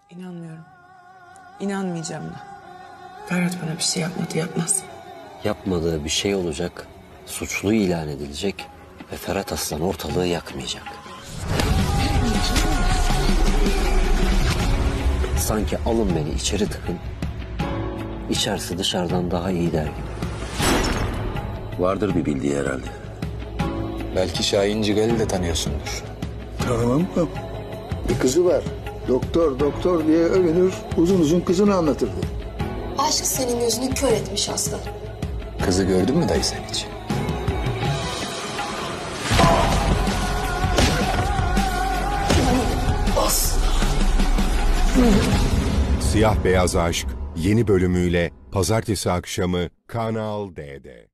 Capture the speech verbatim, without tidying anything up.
İnanmıyorum. İnanmayacağım da. Ferhat bana bir şey yapmadı, yapmaz. Yapmadığı bir şey olacak, suçlu ilan edilecek ve Ferhat Aslan ortalığı yakmayacak. Sanki alın beni içeri tıkın, içerisi dışarıdan daha iyi der gibi. Vardır bir bildiği herhalde. Belki Şahin Cigal'i de tanıyorsundur. Tanımam mı? Bir kızı var. Doktor doktor diye övünür, uzun uzun kızını anlatırdı. Aşk senin gözünü kör etmiş aslan. Kızı gördün mü dayı sen hiç? Siyah Beyaz Aşk yeni bölümüyle pazartesi akşamı Kanal D'de.